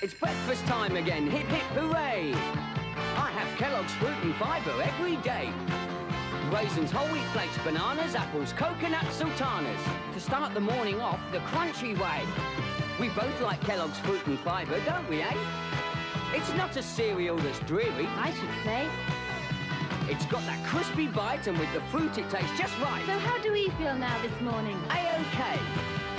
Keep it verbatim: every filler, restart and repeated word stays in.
it's breakfast time again. Hip, hip, hooray! I have Kellogg's fruit and fibre every day. Raisins, whole wheat flakes, bananas, apples, coconuts, sultanas. To start the morning off the crunchy way. We both like Kellogg's fruit and fibre, don't we, eh? It's not a cereal that's dreary. I should say. It's got that crispy bite, and with the fruit it tastes just right. So how do we feel now this morning? A-OK.